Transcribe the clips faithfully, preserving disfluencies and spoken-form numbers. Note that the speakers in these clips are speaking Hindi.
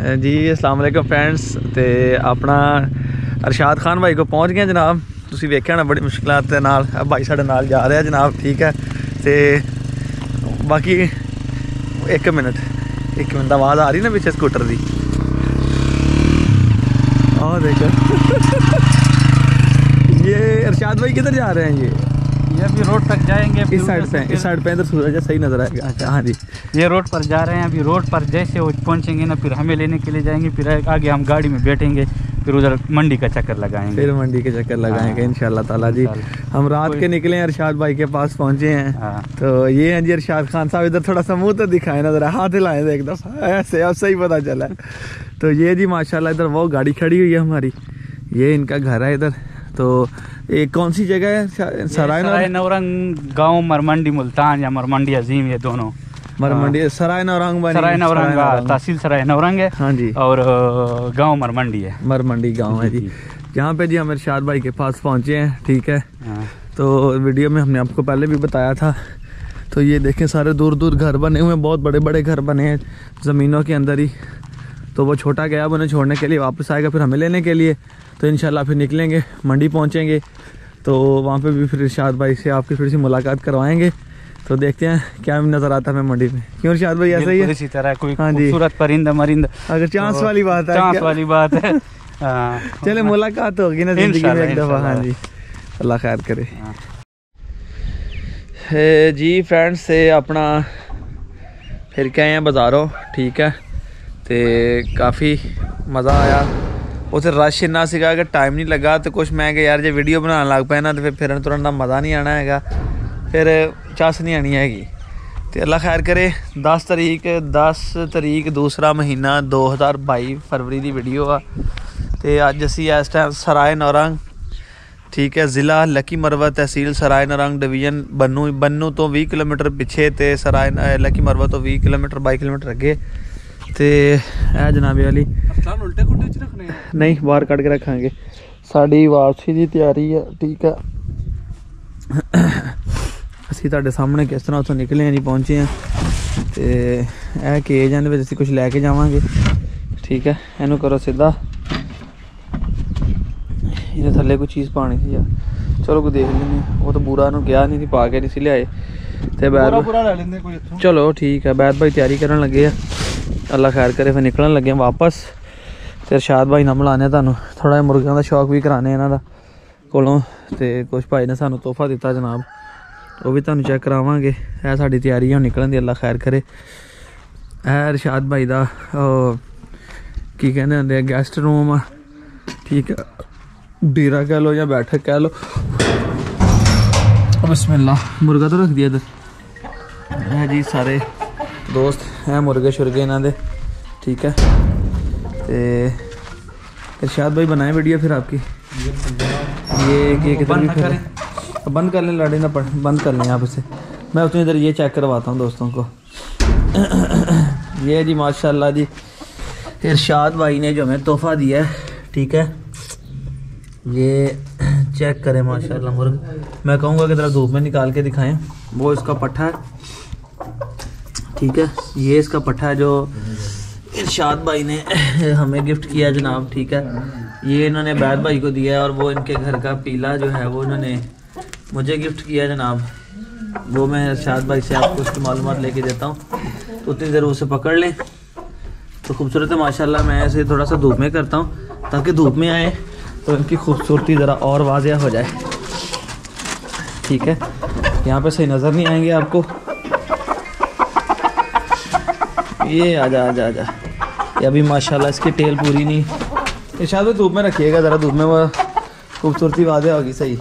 जी अस्सलाम वालेकुम फ्रेंड्स। तो अपना अरशाद खान भाई को पहुँच गए जनाब। तुसीं वेख्या ना बड़ी मुश्किलात दे नाल भाई साडे नाल जा रहा जनाब। ठीक है तो बाकी एक मिनट एक मिनट आवाज़ आ रही ना पीछे स्कूटर की। और देखो ये अरशाद भाई किधर जा रहे हैं? ये ये अभी रोड तक जाएंगे। इस साइड पे इस साइड पे इधर सूरज सही नजर आएगा। अच्छा हाँ जी, ये रोड पर जा रहे हैं। अभी रोड पर जैसे वो पहुंचेंगे ना फिर हमें लेने के लिए जाएंगे, फिर आगे हम गाड़ी में बैठेंगे, फिर उधर मंडी का चक्कर लगाएंगे। फिर मंडी के चक्कर लगाएंगे इंशाल्लाह ताला जी। हम रात के निकले अरशाद भाई के पास पहुंचे हैं। तो ये हैं जी अरशाद खान साहब। इधर थोड़ा सा मुँह तो दिखाए ना, जरा हाथ हिलाए थे एक दफ़ा ऐसे, अब सही पता चला। तो ये जी माशाल्लाह इधर वो गाड़ी खड़ी हुई है हमारी, ये इनका घर है इधर। तो ये कौन सी जगह है? सराय नौरंग गांव, मरमंडी मुल्तान या मरमंडी अजीम, ये दोनों मरमंडी। सराय नौरंग सराय नौरंग तहसील सराय नौरंग है। हाँ जी। और गांव मरमंडी है, मरमंडी गांव है जी। यहाँ पे जी हम इरशाद भाई के पास पहुँचे हैं। ठीक है तो वीडियो में हमने आपको पहले भी बताया था। तो ये देखें सारे दूर दूर घर बने हुए हैं, बहुत बड़े बड़े घर बने हैं ज़मीनों के अंदर ही। तो वो छोटा गया अब उन्हें छोड़ने के लिए, वापस आएगा फिर हमें लेने के लिए। तो इंशाल्लाह फिर निकलेंगे, मंडी पहुंचेंगे। तो वहाँ पे भी फिर इरशाद भाई से आपकी थोड़ी सी मुलाकात करवाएंगे। तो देखते हैं क्या नज़र आता है हमें मंडी में। क्यों इरशाद भाई ऐसा ही है? इसी तरह कोई खूबसूरत परिंदा मरिंदा अगर चांस वाली बात है, चांस वाली बात है। चले मुलाकात होगी ना जिंदगी में एक दफ़ा। हाँ जी, अल्लाह खैर करे। जी फ्रेंड्स से अपना फिर के आए हैं बाज़ारों। ठीक है तो काफ़ी मज़ा आया। उसे रश इन्ना सीगा कि टाइम नहीं लगा। तो कुछ मैं यार जो वीडियो बनाने लग पे ना तो फिर फिर तुरंत ना मज़ा नहीं आना है, फिर चस नहीं आनी हैगी। तो अल्लाह खैर करे। दस तरीक दस तरीक दूसरा महीना दो हज़ार बाई फरवरी की वीडियो आ। तो अज असी इस टाइम सराय नौरंग, ठीक है, ज़िला लकी मरवा, तहसील सराय नौरंग, डिवीजन बन्नू बन्नू तो बीस किलोमीटर पिछे, तो सराय लकी मरवा तो बीस किलोमीटर बाई किलोमीटर अगे। तो है जनाबे वाली उल्टे कुंडे च रखने नहीं, बाहर कट के रखांगे। साड़ी वापसी की तैयारी है। ठीक है असी तुहाडे सामने किस तरह उतों निकले हैं जी, पहुँचे हैं। तो यह केज है, असी कुछ लैके जावांगे। ठीक है इनू करो सीधा, इन्हें थले कोई चीज़ पानी थी यार। चलो कोई देख लेंगे, वो तो बुरा इन्हों गया नहीं थी, पा के नहीं सी लियाए। तो बैद चलो ठीक है, बैद भाई तैयारी करन लगे है। अल्लाह खैर करे फिर निकलन लगे वापस। तो अरशाद भाई नाल मिलाने तुहानूं थोड़ा मुर्गियों का शौक भी कराने इन्हां दा कोलों। तो कुछ भाई ने सानूं तोहफा दिता जनाब, वो भी तुहानूं चेक करावांगे। है साडी तैयारी है निकलन दी, अल्लाह खैर करे। है अरशाद भाई दा की कहंदे हुंदे गैस्ट रूम। ठीक है डेरा कह लो या बैठक कह लो। बिस्मिल्लाह मुर्गा तो रख दिया इधर है जी। सारे दोस्त हैं मुर्गे शुरगे इन्हों दे। ठीक है तो इरशाद भाई बनाए वीडियो फिर आपकी ये कि किधर भी फिर बंद कर लें, लड़े ना पड़ बंद कर लें यहाँ पे से। मैं उतनी इधर ये चेक करवाता हूँ दोस्तों को। ये जी माशाल्लाह जी इरशाद भाई ने जो हमें तोहफ़ा दिया है। ठीक है ये चेक करें माशाल्लाह मुर्ग। मैं कहूँगा कि ज़रा धूप में निकाल के दिखाएं। वो इसका पट्ठा है। ठीक है ये इसका पट्ठा है जो इरशाद भाई ने हमें गिफ्ट किया जनाब। ठीक है ये इन्होंने बैद भाई को दिया है, और वो इनके घर का पीला जो है वो इन्होंने मुझे गिफ्ट किया जनाब। वो मैं इरशाद भाई से आपको उसकी मालूमात लेके देता हूँ, तो उतनी देर उसे पकड़ लें। तो खूबसूरत है माशाल्लाह। मैं ऐसे थोड़ा सा धूप में करता हूँ ताकि धूप में आए तो इनकी खूबसूरती ज़रा और वाज़ेह हो जाए। ठीक है यहाँ पे सही नज़र नहीं आएंगे आपको। ये आजा आजा आजा। ये अभी माशाल्लाह इसकी टेल पूरी नहीं। इरशाद भाई धूप में रखिएगा ज़रा, धूप में वो खूबसूरती वाज़ेह होगी सही।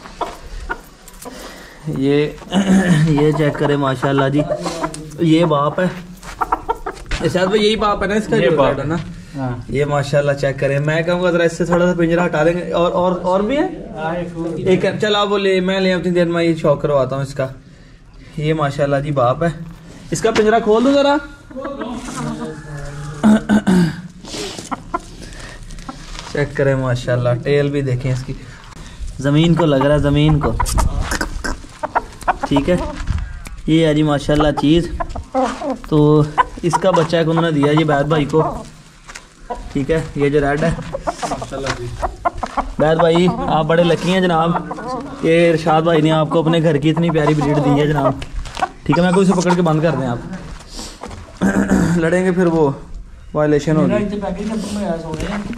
ये ये चेक करें माशाल्लाह जी। ये बाप है इरशाद भाई, यही बाप है ना इसका? ये बाप है ना। हाँ। ये माशाल्लाह चेक करें। मैं कहूँगा ज़रा इससे थोड़ा सा पिंजरा हटा लेंगे। और और और भी है एक, चल आप बोले मैं ले अपनी देर में ये शौक करवाता हूँ इसका। ये माशाल्लाह जी बाप है। इसका पिंजरा खोल दो ज़रा। चेक करें माशाल्लाह, टेल भी देखें इसकी, ज़मीन को लग रहा है, ज़मीन को। ठीक है ये है जी माशाल्लाह चीज़। तो इसका बच्चा को उन्होंने दिया जी बैद भाई को। ठीक है। ये जो रेड है बैद भाई आप बड़े लकी हैं जनाब, ये इरशाद भाई ने आपको अपने घर की इतनी प्यारी ब्रीड दी है जनाब, ठीक है। मैं को इसे पकड़ के बंद कर दें, आप लड़ेंगे फिर वो वायलेशन होगी।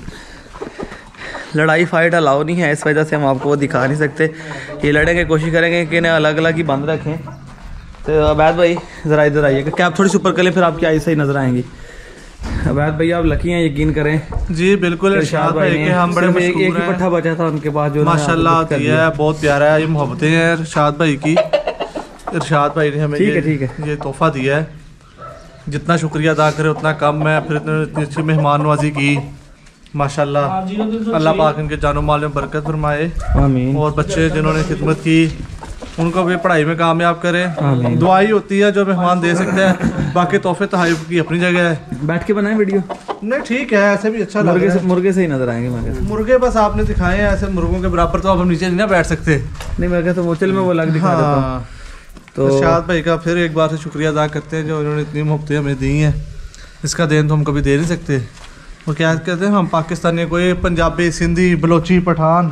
लड़ाई फाइट अलाउ नहीं है, इस वजह से हम आपको वो दिखा नहीं सकते। ये लड़ेंगे, कोशिश करेंगे कि इन्हें अलग अलग ही बंद रखें। तो अवैध भाई ज़रा इधर आइएगा, क्या आप थोड़ी सी ऊपर कर लें, फिर आपकी आई सही नज़र आएंगी। अवैध भाई आप लकी हैं, यकीन करें। जी बिल्कुल इरशाद भाई के हम बड़े एक ही पट्ठा बचा था उनके पास जो माशाल्लाह होती है, बहुत प्यारा है। ये मोहब्बतें हैं इरशाद भाई की। इरशाद भाई ने हमें ठीक है ठीक है ये तोहफा दिया है, जितना शुक्रिया अदा करे उतना कम है। फिर इतनी अच्छी मेहमान नवाजी की माशाल्लाह, अल्लाह पाक इनके जानो माल में बरकत फरमाए। आमीन। और बच्चे जिन्होंने खिदमत की उनको भी पढ़ाई में कामयाब करें। दुआई होती है जो मेहमान दे सकते हैं, बाकी तोहफे तोहफे की अपनी जगह है। बैठ के बनाए वीडियो नहीं ठीक है, ऐसे भी अच्छा लग मुर्गे रहा से, है। मुर्गे से ही नजर आएंगे मगर मुर्गे बस आपने दिखाए हैं, ऐसे मुर्गों के बराबर तो आप हम नीचे नहीं ना बैठ सकते। नहीं मैं कहता मोचल में वो लग दिखा देता हूं। हाँ तो इरशाद भाई का फिर एक बार से शुक्रिया अदा करते हैं जो उन्होंने इतनी मोहब्बतें हमें दी हैं, इसका देन तो हम कभी दे नहीं सकते। वो क्या कहते हैं हम पाकिस्तानी, कोई पंजाबी सिंधी बलोची पठान।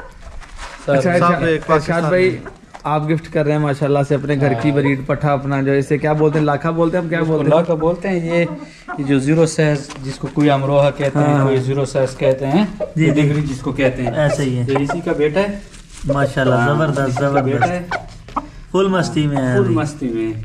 अच्छा सब एक इरशाद भाई आप गिफ्ट कर रहे हैं माशाल्लाह से अपने घर की ब्रीड पठा अपना, जो इसे क्या बोलते हैं, लाखा बोलते हैं, हम क्या बोलते हैं, लाखा बोलते हैं। ये ये जो जीरो सैस जिसको कोई अमरोहा कहते हैं, कोई जीरो सैस कहते हैं, ये डिग्री जिसको कहते हैं, ऐसे ही है। ये इसी का बेटा है माशाल्लाह, जबरदस्त बेटा जबरदस्त, है, फुल मस्ती में है फुल अभी। मस्ती में।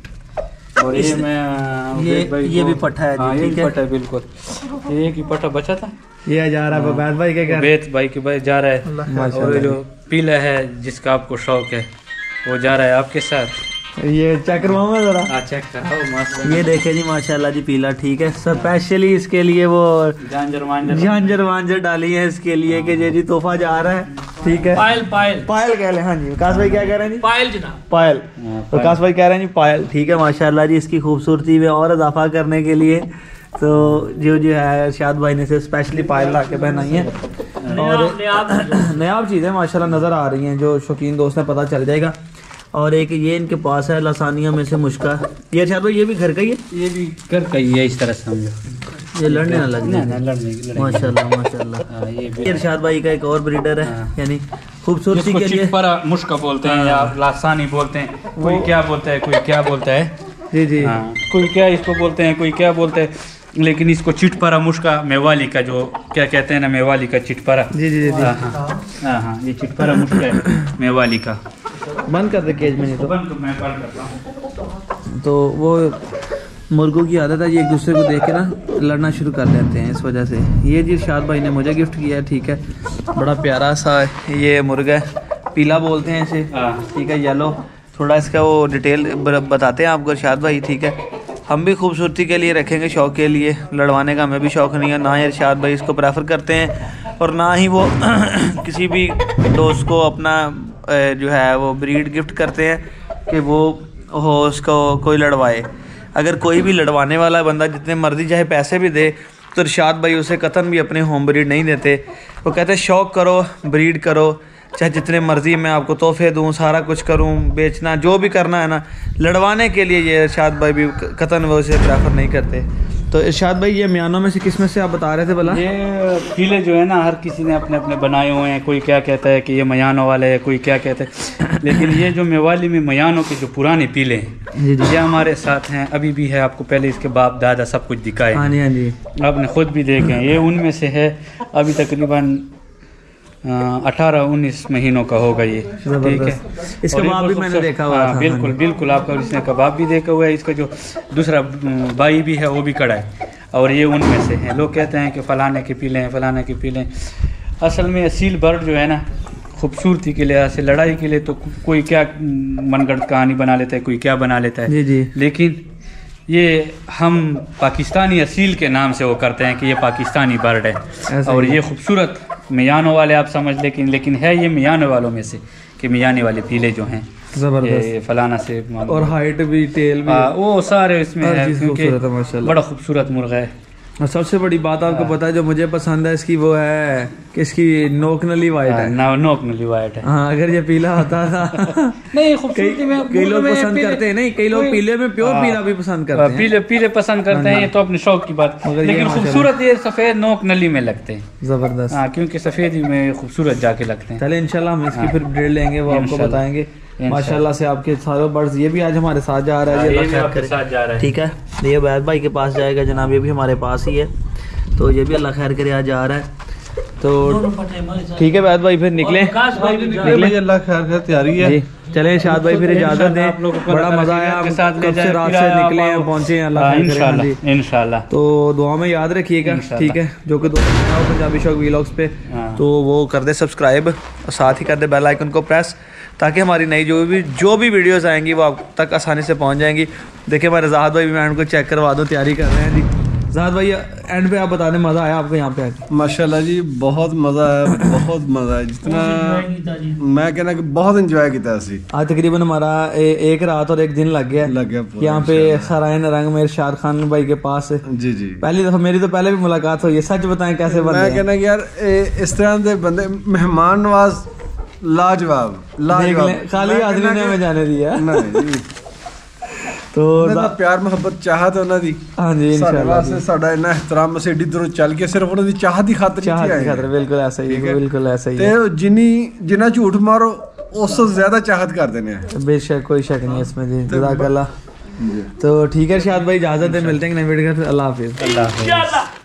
और ये मैं ये भाई ये को- भी पठा है, हाँ, ये ठीक भी है। पठा है बिल्कुल। ये एक ही पठा बचा था, ये जा रहा है बैद भाई के घर, बेत भाई के भाई जा रहा है। और जो पीला है जिसका आपको शौक है वो जा रहा है आपके साथ। ये चेक करवाऊंगा जरा, हाँ चेक कराओ मस्त। ये देखे जी माशाल्लाह जी पीला, ठीक है। स्पेशली इसके लिए वो झांझर वांझर झांझर वांझर डाली है इसके लिए कि ये जी तोहफा जा रहा है, ठीक है। पायल पायल पायल कह ले, हाँ जी विकास भाई क्या कह रहे हैं जी, पायल जनाब पायल। विकास भाई कह रहे हैं जी पायल, ठीक है। माशाल्लाह जी इसकी खूबसूरती में और इजाफा करने के लिए तो जो जो है इरशाद भाई ने से स्पेशली पायल ला के पहनाई है। और नयाब चीज़ें माशाल्लाह नज़र आ रही हैं, जो शौकीन दोस्त है पता चल जाएगा। और एक ये इनके पास है लसानिया में से मुश्का, ये इरशाद भाई ये भी घर का ही है, ये भी कर का ही है इस तरह समझो, ये लड़ने ना लग जाए। लड़ने माशाल्लाह माशाल्लाह। हाँ, ये भी ये इरशाद भाई का एक और ब्रीडर है, यानी खूबसूरती के लिए चिटपरा मुश्का बोलते हैं या लासानी बोलते हैं, कोई क्या बोलता है कोई क्या बोलता है। जी जी हाँ, कोई क्या इसको बोलते हैं कोई क्या बोलते हैं, लेकिन इसको चिटपरा मुश्का मेवाली का जो क्या कहते हैं ना, मेवाली का चिटपरा। जी जी जी हाँ हाँ हाँ हाँ ये चिटपरा मुश्का है मेवाली का। बंद कर दे केज में, नहीं तो बंद तो मैं बंद करता हूँ। तो वो मुर्गों की आदत है ये एक दूसरे को देख के ना लड़ना शुरू कर देते हैं, इस वजह से। ये जी इरशाद भाई ने मुझे गिफ्ट किया है, ठीक है। बड़ा प्यारा सा ये मुर्गा है, पीला बोलते हैं इसे, ठीक है, येलो। थोड़ा इसका वो डिटेल बताते हैं आपको इरशाद भाई, ठीक है। हम भी खूबसूरती के लिए रखेंगे, शौक़ के लिए, लड़वाने का हमें भी शौक़ नहीं है, ना ही इरशाद भाई इसको प्रेफर करते हैं और ना ही वो किसी भी दोस्त को अपना जो है वो ब्रीड गिफ्ट करते हैं कि वो हो उसको कोई लड़वाए। अगर कोई भी लड़वाने वाला बंदा जितने मर्जी चाहे पैसे भी दे तो इरशाद भाई उसे कतन भी अपने होम ब्रीड नहीं देते। वो कहते हैं शौक़ करो, ब्रीड करो, चाहे जितने मर्जी मैं आपको तोहफे दूँ, सारा कुछ करूँ, बेचना जो भी करना है ना, लड़वाने के लिए ये इरशाद भाई भी कतन वो उसे प्रेफर नहीं करते। तो इरशाद भाई ये म्यानों में से किस में से आप बता रहे थे भला? ये पीले जो है ना हर किसी ने अपने अपने बनाए हुए हैं, कोई क्या कहता है कि ये मयानों वाले है, कोई क्या कहता है, लेकिन ये जो मेवाली में मयानों के जो पुराने पीले हैं जी जी ये हमारे साथ हैं, अभी भी है। आपको पहले इसके बाप दादा सब कुछ दिखाए, हाँ जी हाँ जी, आपने खुद भी देखे हैं। ये उनमें से है, अभी तकरीबन अठारह उन्नीस महीनों का होगा ये, ठीक है। इसका और ये बाप भी बहुत मैंने खूबसूरत- देखा हुआ हाँ, था, बिल्कुल बिल्कुल आपका इसने कबाब भी देखा हुआ है। इसका जो दूसरा भाई भी है वो भी कड़ा है, और ये उनमें से हैं। लोग कहते हैं कि फ़लाने के पीले हैं, फ़लाने के पीले हैं। असल में असील बर्ड जो है ना, खूबसूरती के लिहाज से, लड़ाई के लिए तो कोई क्या मनगढ़ंत कहानी बना लेता है, कोई क्या बना लेता है, जी जी। लेकिन ये हम पाकिस्तानी असील के नाम से वो करते हैं कि ये पाकिस्तानी बर्ड है। और ये खूबसूरत मियानों वाले आप समझ, लेकिन लेकिन है ये मियानों वालों में से कि मियाने वाले पीले जो हैं, ये फलाना से और हाइट भी, टेल भी, आ, वो सारे इसमें हर है, चीज़ क्योंकि खूबसूरत है माशाल्लाह। बड़ा खूबसूरत मुर्गा है। और सबसे बड़ी बात आपको पता है जो मुझे पसंद है इसकी वो है कि इसकी नोक नली वाइट है। ना नोक नली वाइट है। हाँ अगर ये पीला होता था नहीं खूबसूरती में कई लोग पसंद करते हैं, नहीं कई लोग पीले में प्योर पीला भी पसंद करते हैं, पीले पीले पसंद करते हैं, ये तो अपने शौक की बात। लेकिन खूबसूरत ये सफेद नोक नली में लगते हैं जबरदस्त। हाँ क्योंकि सफेद में खूबसूरत जाके लगते हैं। चले इंशाल्लाह हम इसकी फिर ब्रीड लेंगे, वो आपको बताएंगे माशाल्लाह से। आपके सारे बर्ड्स, ये भी आज हमारे साथ जा रहा है, ये भी आपके साथ जा रहा है। ठीक है, ये वैद भाई के पास जाएगा जनाब, ये भी हमारे पास ही है, तो ये भी अल्लाह खैर करे आज जा रहा है। तो ठीक है वैद भाई फिर निकले, निकले अल्लाह खैर कर तैयारी है। चले शाद भाई फिर इजाजत दें, बड़ा मजा आया, आपके साथ कब से रात से निकले हैं पहुंचे हैं, अल्लाह खैर करे इंशाल्लाह। तो दुआ में याद रखिएगा, ठीक है। जो कि दोस्त पंजाबी शौक व्लॉग्स पे, तो वो कर दे सब्सक्राइब और साथ ही कर दे बेल आइकन को प्रेस, ताकि हमारी नई जो भी जो भी वीडियोस आएंगी वो आप तक आसानी से पहुंच जाएंगी। देखिए हमारे ज़ाहद भाई भी, मैं उनको चेक करवा दूँ, तैयारी कर रहे हैं जी। ज़ाहद भाई एंड पे आप बता दें, मज़ा आया आपको यहाँ पे आके? माशाल्लाह जी बहुत मज़ा है, बहुत मज़ा है, जितना मैं कहना कि बहुत इंजॉय किया सी। आज तकरीबन हमारा ए, एक रात और एक दिन लग गया लग गया यहाँ पे सरायन रंग में इरशाद खान भाई के पास। जी जी पहली दफा मेरी तो पहले भी मुलाकात हुई है, सच बताएं कैसे बंदे? मैं कहना कि यार इस तरह के बंदे मेहमान नवाज लाजवाब लाजवाब, खाली हाजिरी में जाने दिया नहीं तो प्यार मोहब्बत चाहत ਉਹਨਾਂ ਦੀ। हाँ जी इंशाल्लाह वास्ते साडा इन्ना एहतराम ਅਸੀਂ ਏਡੀ ਦੂਰੋਂ ਚੱਲ ਕੇ ਸਿਰਫ ਉਹਨਾਂ ਦੀ ਚਾਹਤ ਦੀ ਖਾਤਰ चाहत की खातिर, बिल्कुल ऐसा ही है, बिल्कुल ऐसा ही ਤੇ है। ਜਿੰਨੀ ਜਿੰਨਾ ਝੂਠ ਮਾਰੋ ਉਸ ਤੋਂ ਜ਼ਿਆਦਾ चाहत ਕਰਦੇ ਨੇ। बेशक कोई शक नहीं है इसमें जी, जज़ाकल्लाह। तो ठीक है शाद भाई इजाजत है, मिलते हैं नई वीडियो में, अल्लाह हाफिज़।